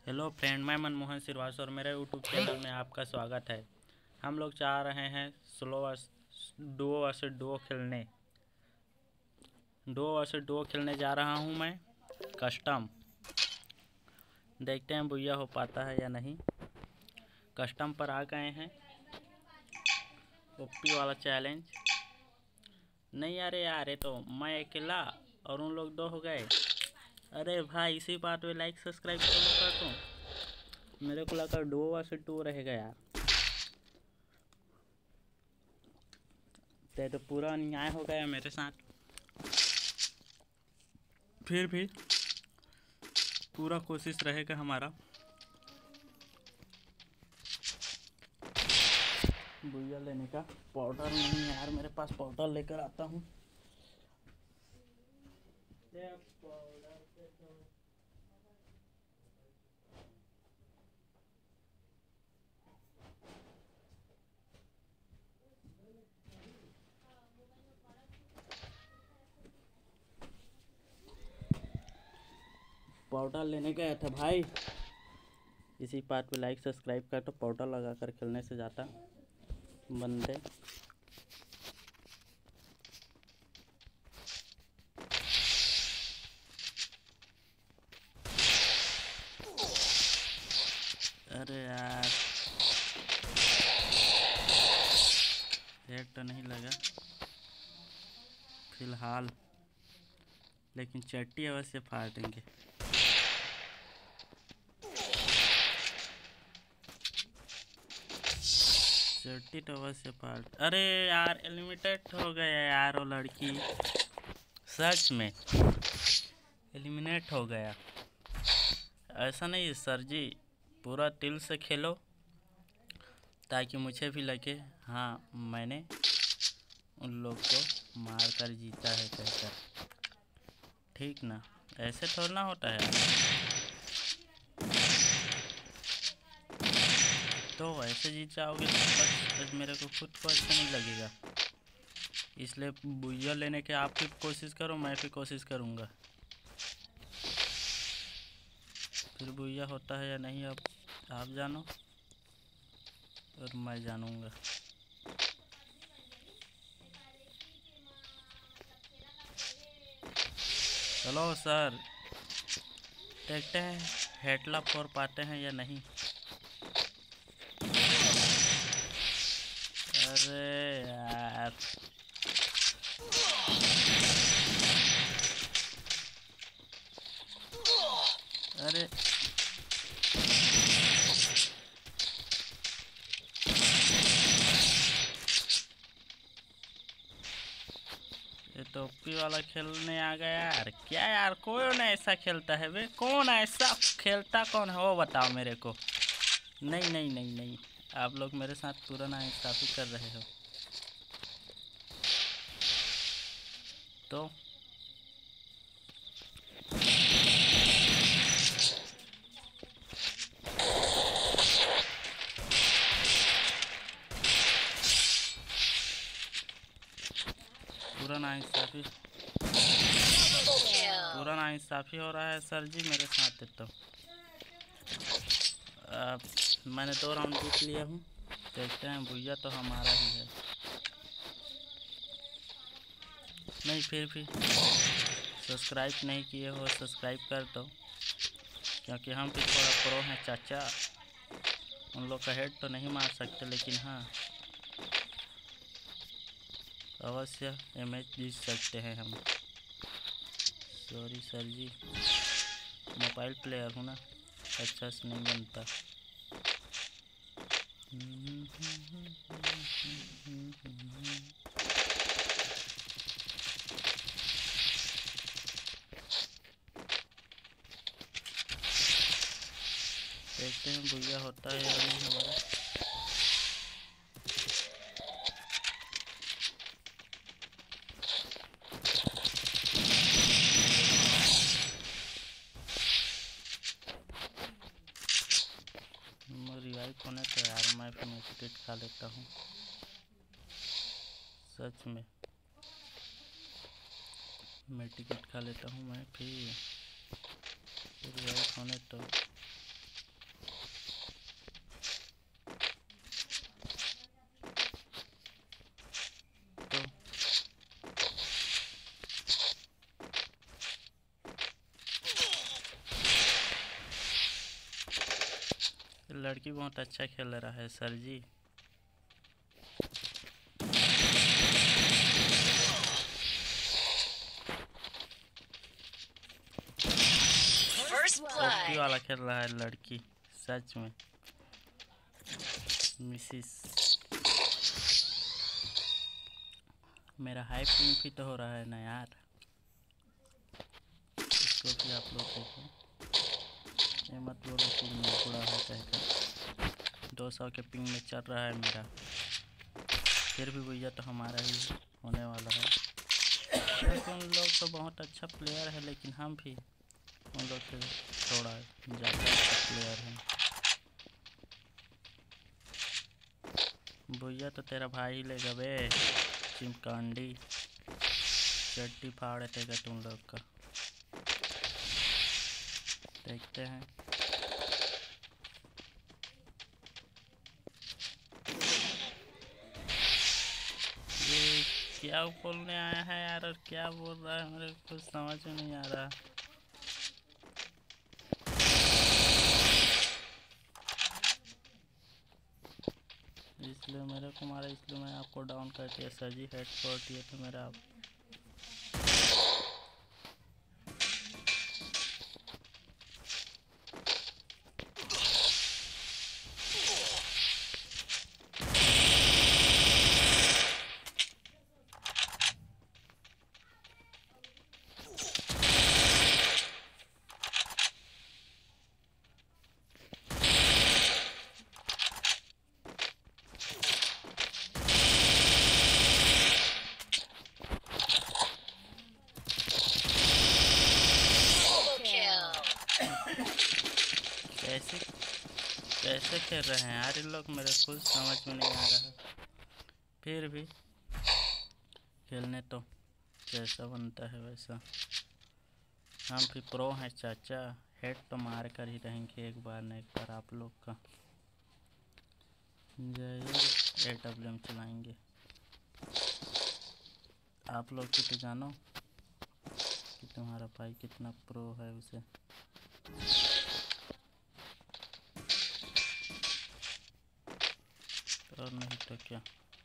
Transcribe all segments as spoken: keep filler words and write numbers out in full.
Hello friend, मैं मनमोहन श्रीवास्तव और मेरे यूट्यूब चैनल में आपका स्वागत है। हम लोग चाह रहे हैं स्लो डुओ वर्सेस डुओ खेलने डुओ वर्सेस डुओ खेलने जा रहा हूं मैं कस्टम। देखते हैं भैया हो पाता है या नहीं। कस्टम पर आ गए हैं। ओपी वाला चैलेंज नहीं। अरे यार, ये तो मैं अकेला और उन लोग दो हो गए। अरे भाई, इसी बात में लाइक सब्सक्राइब जरूर कर दूँ। मेरे को लगा डुओ वर्सेस डुओ रहेगा यार। तो पूरा अन्याय हो गया मेरे साथ। फिर भी पूरा कोशिश रहेगा हमारा बुइया लेने का। पाउडर नहीं है यार मेरे पास, पाउडर लेकर आता हूँ। पाउडर लेने गया था भाई। इसी बात पे लाइक सब्सक्राइब कर, तो पाउडर लगा कर खेलने से ज़्यादा बंदे। अरे यार, हेड तो नहीं लगा फिलहाल, लेकिन चट्टी अवश्य फाड़ देंगे। चट्टी तो अवश्य फाड़। अरे यार, एलिमिनेट हो गया यार वो लड़की। सच में एलिमिनेट हो गया। ऐसा नहीं है सर जी, पूरा दिल से खेलो ताकि मुझे भी लगे हाँ मैंने उन लोग को मार कर जीता है कहकर। ठीक ना, ऐसे थोड़ा ना होता है। तो ऐसे जीत जाओगे तो मेरे को खुद को अच्छा नहीं लगेगा। इसलिए बुइया लेने के आप भी कोशिश करो, मैं भी कोशिश करूँगा। फिर बुइया होता है या नहीं अब आप जानो और मैं जानूँगा। चलो सर, देखते हैं हेडला फोड़ पाते हैं या नहीं। अरे यार, अरे ये तो ओपी वाला खेलने आ गया यार। क्या यार, कौन ऐसा खेलता है बे? कौन ऐसा खेलता कौन है वो बताओ मेरे को। नहीं नहीं नहीं नहीं, आप लोग मेरे साथ पूरा नाइंसाफ़ी कर रहे हो। तो पूरा नाइंसाफ़ी पूरा नाइंसाफ़ी हो रहा है सर जी मेरे साथ। तो आ, मैंने दो राउंड जीत लिया हूँ। देखते हैं, भैया तो हमारा ही है। नहीं, फिर भी सब्सक्राइब नहीं किए हो सब्सक्राइब कर दो, क्योंकि हम भी थोड़ा प्रो हैं चाचा। उन लोग का हेड तो नहीं मार सकते, लेकिन हाँ अवश्य ये मैच जीत सकते हैं हम। Sorry sir ji, mobile player हूँ ना, अच्छा से नहीं बनता। देखते हैं भैया होता है या नहीं हमारा। रिवाइव होने तो यार मैं फिर टिकट खा लेता हूँ। सच में मैं टिकट खा लेता हूँ मैं फिर रिवाइव होने तो। लड़की बहुत अच्छा खेल रहा है सर जी। ओपी वाला खेल रहा है लड़की सच में। मिसिस मेरा हाई पिंग भी तो हो रहा है ना यार, इसको भी आप लोग देखो। ये मत बोलो कि मैं बुरा है कहकर। दो सौ के पिंग में चल रहा है मेरा, फिर भी भैया तो हमारा ही होने वाला है। क्योंकि उन लोग तो बहुत अच्छा प्लेयर है, लेकिन हम भी उन लोग से थोड़ा ज़्यादा अच्छा प्लेयर हैं। भैया तो तेरा भाई लेगा बे, चिमकांडी चट्टी फाड़ देगा तुम लोग का। देखते हैं। ये क्या बोलने आया है यार, और क्या बोल रहा है मेरे कुछ समझ में नहीं आ रहा। इसलिए मेरे को मारा, इसलिए मैं आपको डाउन कर दिया सर जी। हेड कर दिया तो मेरा आप कैसे कैसे खेल रहे हैं यार ये लोग, मेरे कुछ समझ में नहीं आ रहा। फिर भी खेलने तो जैसा बनता है वैसा। हम भी प्रो हैं चाचा, हेड तो मार कर ही रहेंगे एक बार न एक बार आप लोग का। जय ए डब्ल्यू एम चलाएंगे। आप लोग भी तो जानो कि तुम्हारा भाई कितना प्रो है उसे। और नहीं तो क्या।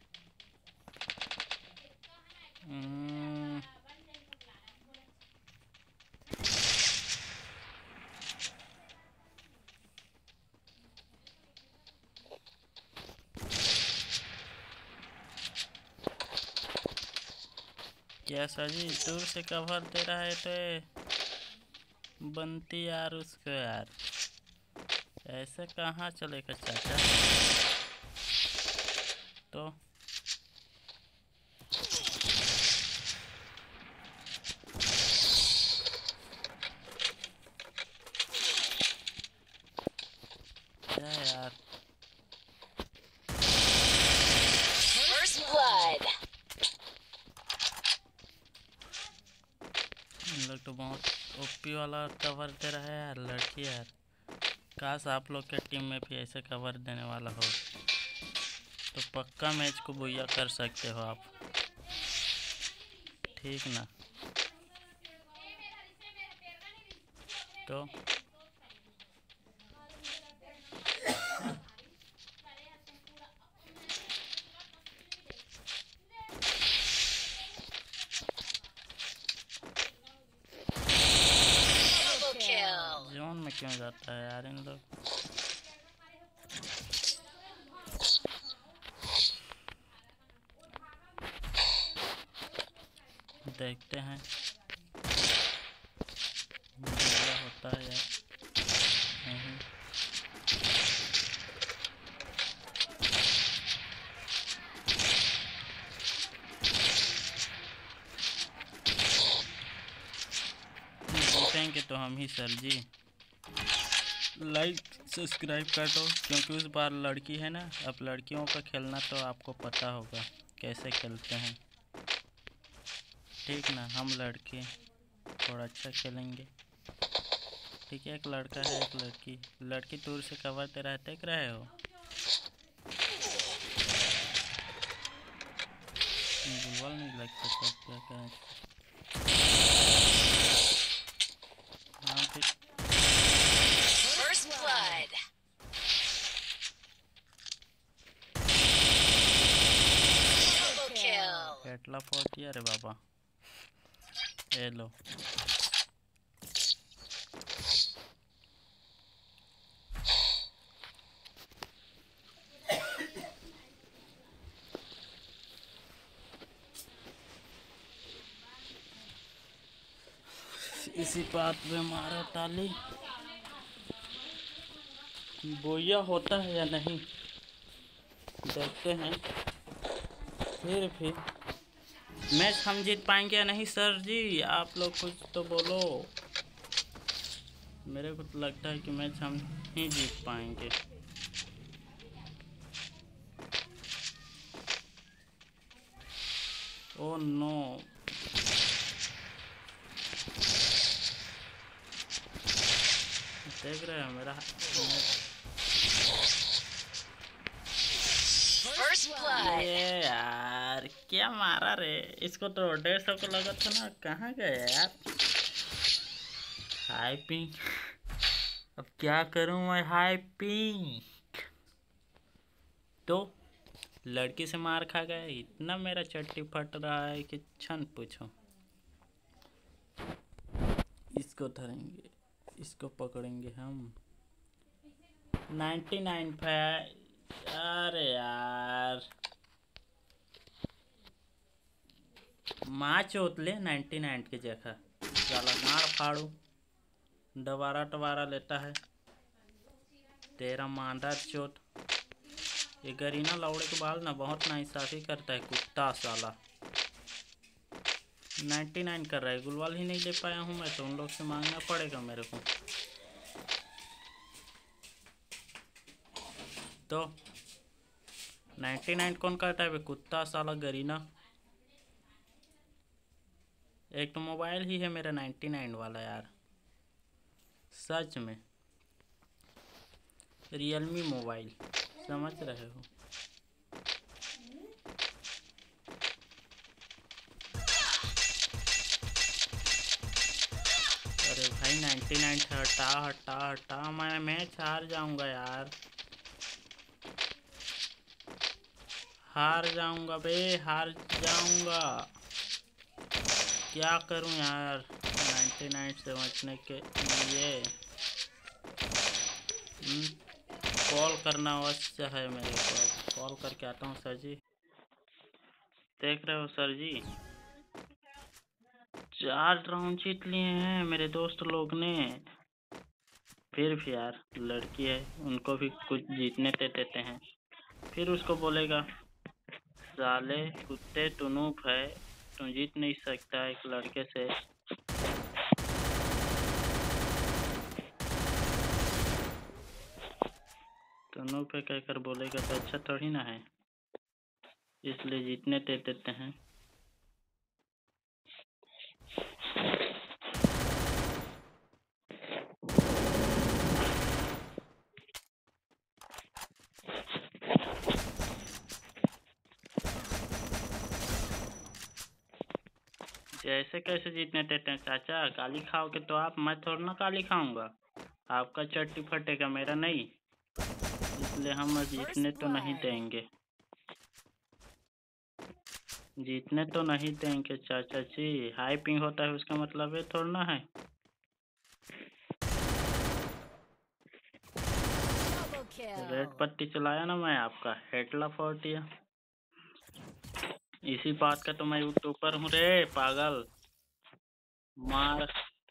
क्या सर जी दूर से कवर दे रहा है तो बनती यार उसको यार, ऐसे कहाँ चलेगा चाचा। तो क्या यार, लोग तो बहुत ओपी वाला कवर दे रहा है यार लड़की यार। काश आप लोग के टीम में भी ऐसे कवर देने वाला हो तो पक्का मैच को बुया कर सकते हो आप, ठीक ना। तो जोन में क्यों जाता है यार इन लोग। देखते हैं क्या होता है यार। नहीं जीतेंगे तो हम ही सर जी। लाइक सब्सक्राइब कर दो, क्योंकि उस बार लड़की है ना, अब लड़कियों का खेलना तो आपको पता होगा कैसे खेलते हैं, ठीक ना। हम लड़के थोड़ा अच्छा खेलेंगे, ठीक है। एक लड़का है एक लड़की, लड़की दूर से कवर दे रहा है, देख रहे हो। बुलवाल नहीं लगता सब क्या करें। हाँ फिर अरे बाबा, ये लो। इसी बात पे मारा ताली। बोया होता है या नहीं देखते हैं। फिर फिर मैच हम जीत पाएंगे या नहीं सर जी, आप लोग कुछ तो बोलो। मेरे को तो लगता है कि मैच हम ही जीत पाएंगे। ओह नो, देख रहे हो मेरा ये यार क्या मारा रे। इसको तो डेढ़ सौ को लगा था ना, कहाँ गए यार। हाई पिंक, अब क्या करूं मैं। हाई पिंक तो लड़की से मार खा गया, इतना मेरा चट्टी फट रहा है कि छन पूछो। इसको धरेंगे, इसको पकड़ेंगे हम। नाइन्टी नाइन पे। अरे यार माँ चोत ले नाइन्टी नाइन की जगह साला मार फाड़ू दोबारा दोबारा लेता है तेरा मांदा चोत। ये गरीना लौड़े के बाल ना बहुत नाइंसाफी करता है कुत्ता साला। नाइन्टी नाइन कर रहा है, गुलवाल ही नहीं ले पाया हूँ मैं तो उन लोग से मांगना पड़ेगा मेरे को। तो नाइन्टी नाइन कौन करता है बे कुत्ता साला गरीना। एक तो मोबाइल ही है मेरा नाइन्टी नाइन वाला यार, सच में रियलमी मोबाइल, समझ रहे हो। अरे भाई नाइन्टी नाइन हटा हटा हटा, मैं मैच हार जाऊंगा यार, हार जाऊंगा बे, हार जाऊंगा। क्या करूं यार नाइन्टी नाइन से बचने के लिए। कॉल करना अवश्य है मेरे को, कॉल करके आता हूँ सर जी। देख रहे हो सर जी, चार राउंड जीत लिए हैं मेरे दोस्त लोग ने। फिर भी यार लड़की है, उनको भी कुछ जीतने दे देते हैं। फिर उसको बोलेगा साले कुत्ते तू नूप है, तू जीत नहीं सकता एक लड़के से। तू नूप है कहकर बोलेगा तो अच्छा थोड़ी ना है, इसलिए जीतने दे देते हैं। ऐसे कैसे जीतने देते हैं चाचा, गाली खाओगे तो आप, मैं थोड़ा ना गाली खाऊंगा। आपका चट्टी फटेगा मेरा नहीं, इसलिए हम जीतने तो नहीं देंगे, जीतने तो नहीं देंगे चाचा जी। हाई पिंग होता है उसका मतलब ये थोड़ा ना है। रेड पट्टी चलाया ना मैं, आपका हेडला फोड़ दिया। इसी बात का तो मैं यूट्यूबर हूँ रे पागल। मार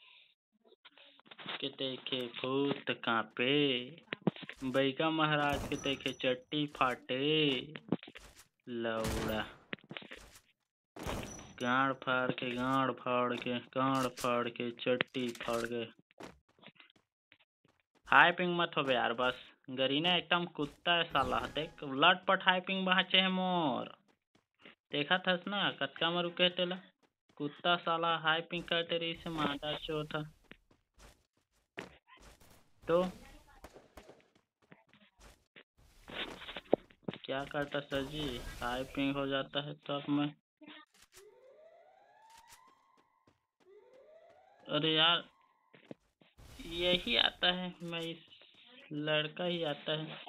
के देखे भूत कांपे, बैगा महाराज के देखे चट्टी फाटे। लौड़ा गाड़ फाड़ के गाड़ फाड़ के गाड़ फाड़ के चट्टी फाड़ गए। हाई पिंग मत हो यार बस, गरीना एकदम कुत्ता है साला। देख लटपट हाई पिंग बहाचे है मोर, देखा था ना कच्चा मरु कहते ला कुत्ता साला हाई पिंग करते रही से मादा चो था। तो क्या करता सर जी, हाई पिंग हो जाता है तो अब मैं। अरे यार यही आता है, मैं इस लड़का ही आता है।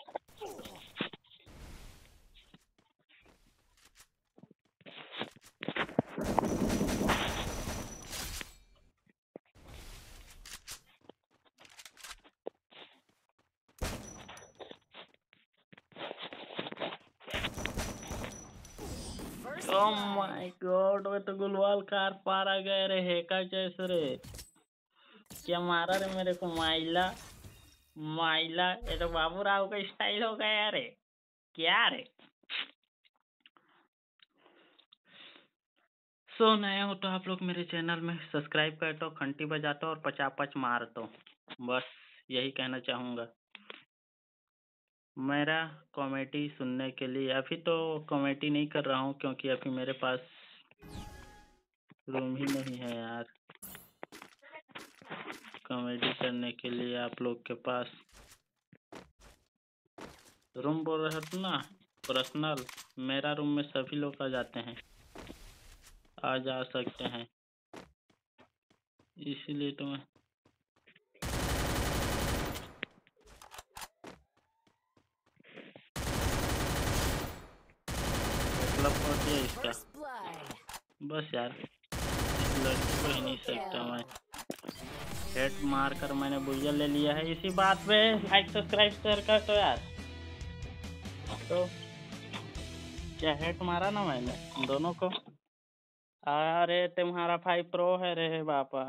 ओह माय गॉड, वे तो गुलवाल कार पार आ गए रे, हेका जैसे रे। क्या मारा रे मेरे को, माइला माइला, ये तो बाबू राव का स्टाइल हो गया रे। क्या रे। सो नया हो तो आप लोग मेरे चैनल में सब्सक्राइब कर दो, घंटी बजा दो और पचापच मार दो, बस यही कहना चाहूँगा। मेरा कॉमेडी सुनने के लिए अभी तो कॉमेडी नहीं कर रहा हूँ, क्योंकि अभी मेरे पास रूम ही नहीं है यार कॉमेडी करने के लिए। आप लोग के पास रूम बोल रहे हो ना, पर्सनल, मेरा रूम में सभी लोग आ जाते हैं, आ जा सकते हैं, इसीलिए तो मैं मतलब पहुंच गया इसका। बस यार, इस लड़की को ही नहीं सकता मैं। हेड मार कर मैंने बुझल ले लिया है। इसी बात पे लाइक सब्सक्राइब शेयर कर तो यार। तो क्या हेड मारा ना मैंने दोनों को। अरे तुम्हारा भाई प्रो है रे बापा।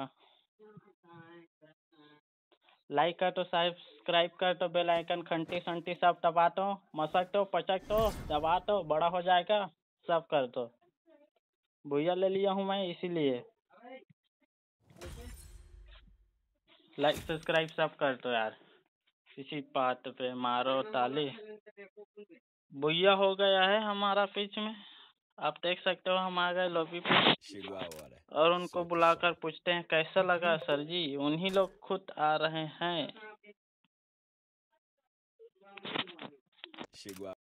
लाइक कर तो, सब्सक्राइब कर तो, बेल आइकन घंटी संटी सब दबा दो, मसक तो पचक तो दबा तो, बड़ा हो जाएगा, सब कर दो। भैया ले लिया हूँ मैं, इसीलिए लाइक सब्सक्राइब सब कर दो यार। इसी बात पे मारो ताली। भैया हो गया है हमारा पिच में, आप देख सकते हो। हम आ गए लॉबी पे और उनको बुलाकर पूछते हैं कैसा लगा सर जी। उन्हीं लोग खुद आ रहे हैं।